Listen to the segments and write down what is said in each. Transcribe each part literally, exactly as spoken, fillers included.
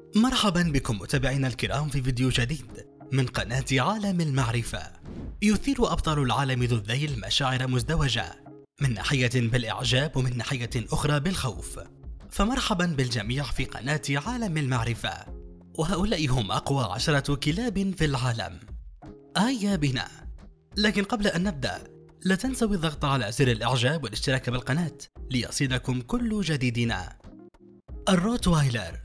مرحبا بكم متابعينا الكرام في فيديو جديد من قناة عالم المعرفة. يثير أبطال العالم ذو الذيل مشاعر مزدوجة، من ناحية بالإعجاب ومن ناحية أخرى بالخوف. فمرحبا بالجميع في قناة عالم المعرفة، وهؤلاء هم أقوى عشرة كلاب في العالم. هيا بنا. لكن قبل أن نبدأ لا تنسوا الضغط على زر الإعجاب والاشتراك بالقناة ليصلكم كل جديدنا. الروتوايلر.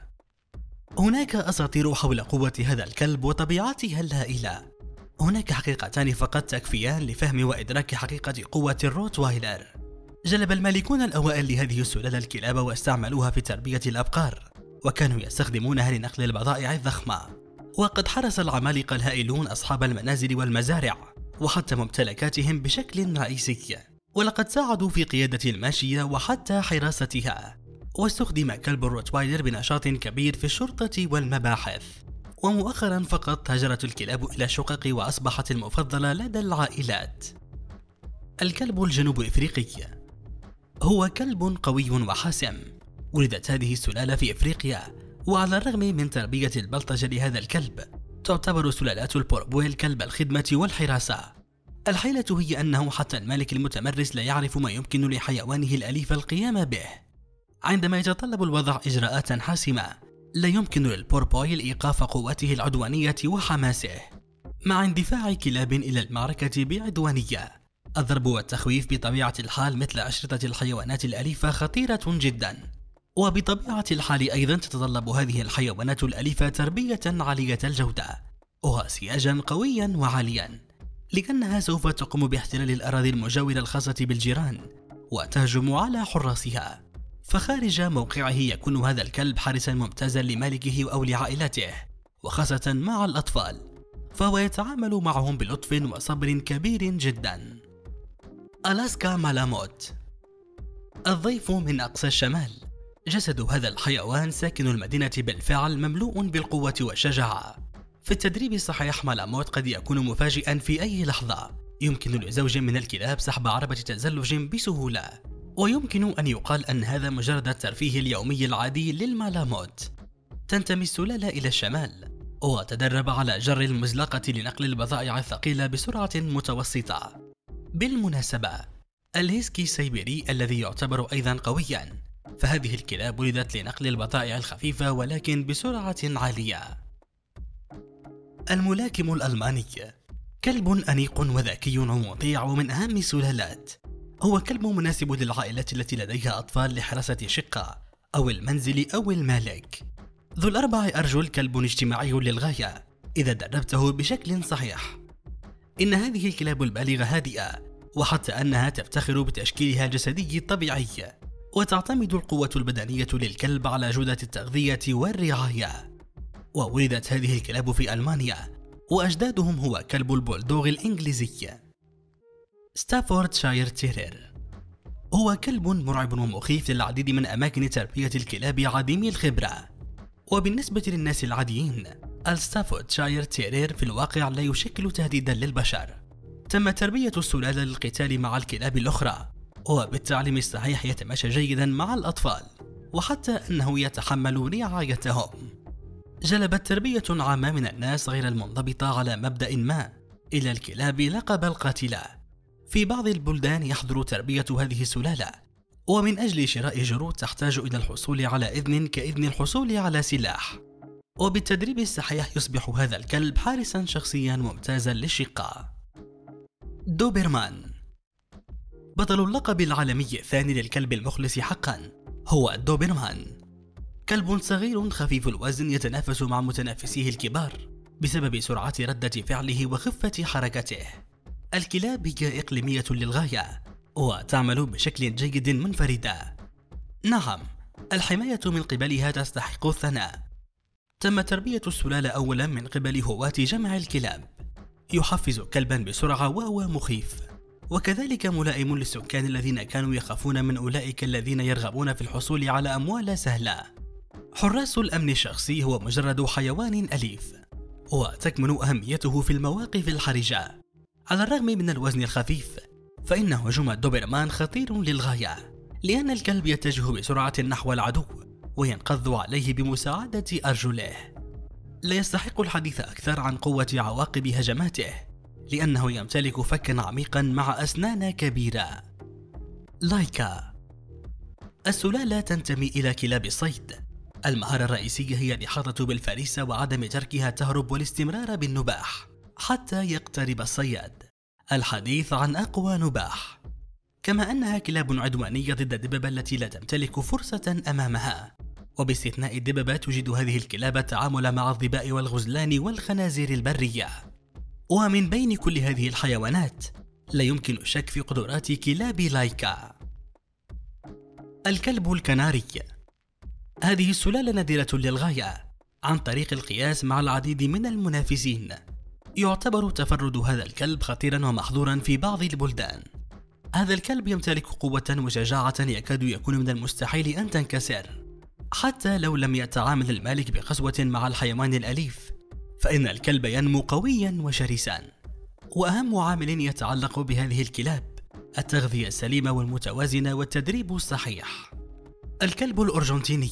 هناك أساطير حول قوة هذا الكلب وطبيعته الهائلة. هناك حقيقتان فقط تكفيان لفهم وإدراك حقيقة قوة الروتوايلر. جلب المالكون الأوائل لهذه السلالة الكلاب واستعملوها في تربية الأبقار، وكانوا يستخدمونها لنقل البضائع الضخمة. وقد حرس العمالقة الهائلون أصحاب المنازل والمزارع وحتى ممتلكاتهم بشكل رئيسي، ولقد ساعدوا في قيادة الماشية وحتى حراستها. واستخدم كلب الروتوايلر بنشاط كبير في الشرطة والمباحث. ومؤخرا فقط هاجرت الكلاب إلى الشقق وأصبحت المفضلة لدى العائلات. الكلب الجنوب إفريقي هو كلب قوي وحاسم. ولدت هذه السلالة في إفريقيا، وعلى الرغم من تربية البلطجة لهذا الكلب تعتبر سلالات البوربويل كلب الخدمة والحراسة. الحيلة هي أنه حتى المالك المتمرس لا يعرف ما يمكن لحيوانه الأليف القيام به. عندما يتطلب الوضع إجراءات حاسمة لا يمكن للبوربويل إيقاف قوته العدوانية وحماسه. مع اندفاع كلاب إلى المعركة بعدوانية، الضرب والتخويف بطبيعة الحال مثل أشرطة الحيوانات الأليفة خطيرة جدا. وبطبيعة الحال أيضا تتطلب هذه الحيوانات الأليفة تربية عالية الجودة وسياجا قويا وعاليا، لأنها سوف تقوم باحتلال الأراضي المجاورة الخاصة بالجيران وتهجم على حراسها. فخارج موقعه يكون هذا الكلب حارسا ممتازا لمالكه أو لعائلته، وخاصة مع الأطفال، فهو يتعامل معهم بلطف وصبر كبير جدا. ألاسكا مالاموت. الضيف من أقصى الشمال. جسد هذا الحيوان ساكن المدينة بالفعل مملوء بالقوة والشجاعة. في التدريب الصحيح مالاموت قد يكون مفاجئا في أي لحظة. يمكن لزوج من الكلاب سحب عربة تزلج بسهولة، ويمكن أن يقال أن هذا مجرد الترفيه اليومي العادي للمالاموت. تنتمي السلالة إلى الشمال، وتدرب على جر المزلقة لنقل البضائع الثقيلة بسرعة متوسطة. بالمناسبة، الهيسكي السيبيري الذي يعتبر أيضا قويا، فهذه الكلاب ولدت لنقل البضائع الخفيفة ولكن بسرعة عالية. الملاكم الألماني. كلب أنيق وذكي ومطيع ومن أهم السلالات. هو كلب مناسب للعائلات التي لديها أطفال لحراسة شقة أو المنزل أو المالك. ذو الأربع أرجل كلب اجتماعي للغاية إذا دربته بشكل صحيح. إن هذه الكلاب البالغة هادئة، وحتى أنها تفتخر بتشكيلها الجسدي الطبيعي، وتعتمد القوة البدنية للكلب على جودة التغذية والرعاية. وولدت هذه الكلاب في ألمانيا، وأجدادهم هو كلب البولدوغ الإنجليزي. ستافوردشاير تيرير. هو كلب مرعب ومخيف للعديد من أماكن تربية الكلاب عديمي الخبرة. وبالنسبة للناس العاديين، الستافوردشاير تيرير في الواقع لا يشكل تهديدا للبشر. تم تربية السلالة للقتال مع الكلاب الأخرى، وبالتعليم الصحيح يتماشى جيدا مع الأطفال، وحتى أنه يتحمل رعايتهم. جلبت تربية عامة من الناس غير المنضبطة على مبدأ ما إلى الكلاب لقب القاتلة. في بعض البلدان يحظر تربية هذه السلالة، ومن أجل شراء جرود تحتاج إلى الحصول على إذن كإذن الحصول على سلاح. وبالتدريب الصحيح يصبح هذا الكلب حارسا شخصيا ممتازا للشقة. دوبرمان. بطل اللقب العالمي الثاني للكلب المخلص حقا هو الدوبرمان. كلب صغير خفيف الوزن يتنافس مع متنافسيه الكبار بسبب سرعة ردة فعله وخفة حركته. الكلاب هي إقليمية للغاية، وتعمل بشكل جيد منفردة. نعم، الحماية من قبلها تستحق الثناء. تم تربية السلالة أولا من قبل هواة جمع الكلاب. يحفز كلبا بسرعة وهو مخيف، وكذلك ملائم للسكان الذين كانوا يخافون من أولئك الذين يرغبون في الحصول على أموال سهلة. حراس الأمن الشخصي هو مجرد حيوان أليف، وتكمن أهميته في المواقف الحرجة. على الرغم من الوزن الخفيف، فإن هجوم الدوبرمان خطير للغاية، لأن الكلب يتجه بسرعة نحو العدو وينقض عليه بمساعدة أرجله. لا يستحق الحديث أكثر عن قوة عواقب هجماته، لأنه يمتلك فكا عميقا مع أسنان كبيرة. لايكا. السلالة تنتمي إلى كلاب الصيد. المهارة الرئيسية هي الإحاطة بالفريسة وعدم تركها تهرب والاستمرار بالنباح حتى يقترب الصياد. الحديث عن أقوى نباح. كما أنها كلاب عدوانية ضد الدببة التي لا تمتلك فرصة أمامها، وباستثناء الدببة تجد هذه الكلاب التعامل مع الظباء والغزلان والخنازير البرية. ومن بين كل هذه الحيوانات لا يمكن الشك في قدرات كلاب لايكا. الكلب الكناري. هذه السلالة نادرة للغاية عن طريق القياس مع العديد من المنافسين. يعتبر تفرد هذا الكلب خطيرا ومحظورا في بعض البلدان. هذا الكلب يمتلك قوة وشجاعة يكاد يكون من المستحيل أن تنكسر. حتى لو لم يتعامل المالك بقسوة مع الحيوان الأليف، فإن الكلب ينمو قويا وشرسا. وأهم عامل يتعلق بهذه الكلاب التغذية السليمة والمتوازنة والتدريب الصحيح. الكلب الأرجنتيني.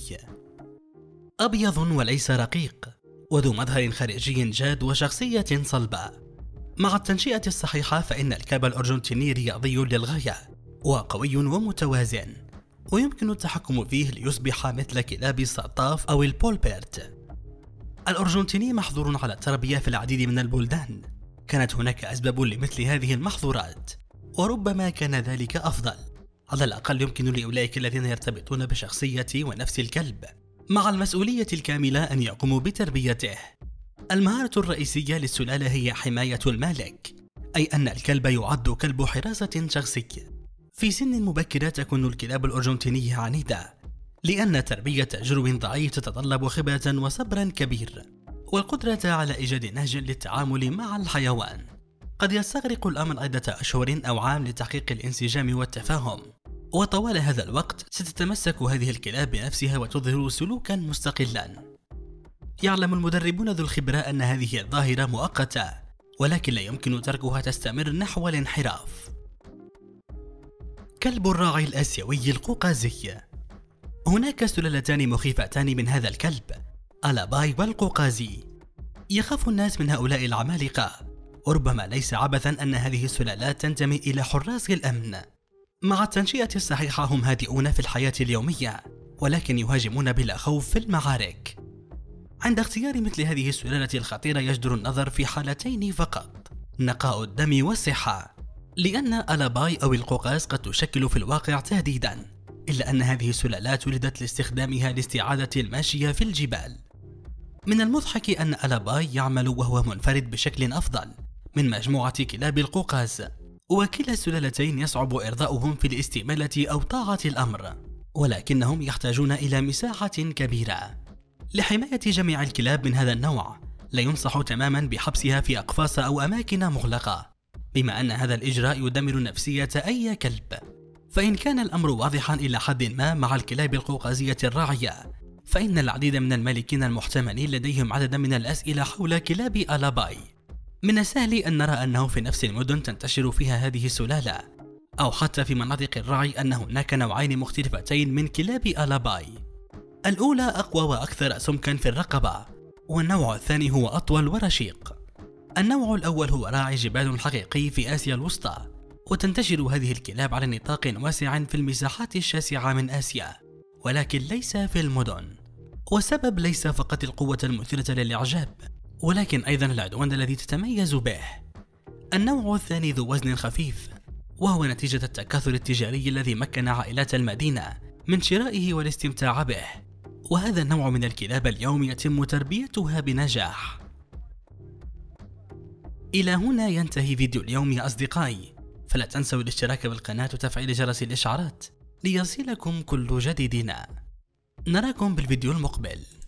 أبيض وليس رقيق، وذو مظهر خارجي جاد وشخصية صلبة. مع التنشئة الصحيحة فإن الكلب الأرجنتيني رياضي للغاية وقوي ومتوازن، ويمكن التحكم فيه ليصبح مثل كلاب السطاف أو البولبرت. الأرجنتيني محظور على التربية في العديد من البلدان. كانت هناك أسباب لمثل هذه المحظورات، وربما كان ذلك أفضل. على الأقل يمكن لأولئك الذين يرتبطون بشخصية ونفس الكلب مع المسؤولية الكاملة أن يقوموا بتربيته. المهارة الرئيسية للسلالة هي حماية المالك، أي أن الكلب يعد كلب حراسة شخصي. في سن مبكرة تكون الكلاب الأرجنتينية عنيدة، لأن تربية جرو ضعيف تتطلب خبرة وصبرا كبير، والقدرة على إيجاد نهج للتعامل مع الحيوان. قد يستغرق الأمر عدة أشهر أو عام لتحقيق الانسجام والتفاهم، وطوال هذا الوقت ستتمسك هذه الكلاب بنفسها وتظهر سلوكا مستقلا. يعلم المدربون ذو الخبرة أن هذه الظاهرة مؤقتة، ولكن لا يمكن تركها تستمر نحو الانحراف. كلب الراعي الآسيوي القوقازي. هناك سلالتان مخيفتان من هذا الكلب، ألاباي والقوقازي. يخاف الناس من هؤلاء العمالقة، وربما ليس عبثا أن هذه السلالات تنتمي إلى حراس الأمن. مع التنشئة الصحيحة هم هادئون في الحياة اليومية، ولكن يهاجمون بلا خوف في المعارك. عند اختيار مثل هذه السلالة الخطيرة يجدر النظر في حالتين فقط: نقاء الدم والصحة، لأن ألاباي أو القوقاز قد تشكل في الواقع تهديدا، إلا أن هذه السلالات ولدت لاستخدامها لاستعادة الماشية في الجبال. من المضحك أن ألاباي يعمل وهو منفرد بشكل أفضل من مجموعة كلاب القوقاز، وكلا السلالتين يصعب إرضاؤهم في الاستمالة أو طاعة الأمر، ولكنهم يحتاجون إلى مساحة كبيرة. لحماية جميع الكلاب من هذا النوع لا ينصح تماما بحبسها في أقفاص أو أماكن مغلقة، بما أن هذا الإجراء يدمر نفسية أي كلب. فإن كان الأمر واضحا إلى حد ما مع الكلاب القوقازية الراعية، فإن العديد من المالكين المحتملين لديهم عددا من الأسئلة حول كلاب ألاباي. من السهل أن نرى أنه في نفس المدن تنتشر فيها هذه السلالة، أو حتى في مناطق الرعي أن هناك نوعين مختلفتين من كلاب ألاباي. الأولى أقوى وأكثر سمكا في الرقبة، والنوع الثاني هو أطول ورشيق. النوع الأول هو راعي جبال حقيقي في آسيا الوسطى، وتنتشر هذه الكلاب على نطاق واسع في المساحات الشاسعة من آسيا، ولكن ليس في المدن. والسبب ليس فقط القوة المثيرة للإعجاب، ولكن أيضا العدوان الذي تتميز به. النوع الثاني ذو وزن خفيف، وهو نتيجة التكاثر التجاري الذي مكن عائلات المدينة من شرائه والاستمتاع به، وهذا النوع من الكلاب اليوم يتم تربيتها بنجاح. إلى هنا ينتهي فيديو اليوم يا أصدقائي، فلا تنسوا الاشتراك بالقناة وتفعيل جرس الإشعارات ليصلكم كل جديدنا. نراكم بالفيديو المقبل.